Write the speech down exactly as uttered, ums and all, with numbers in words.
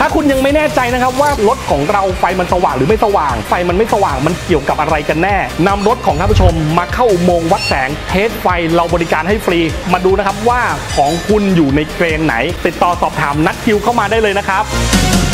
ถ้าคุณยังไม่แน่ใจนะครับว่ารถของเราไฟมันสว่างหรือไม่สว่างไฟมันไม่สว่างมันเกี่ยวกับอะไรกันแน่นำรถของท่านผู้ชมมาเข้าอุโมงค์วัดแสงเทสไฟเราบริการให้ฟรีมาดูนะครับว่าของคุณอยู่ในเกณฑ์ไหนติดต่อสอบถามนัดคิวเข้ามาได้เลยนะครับ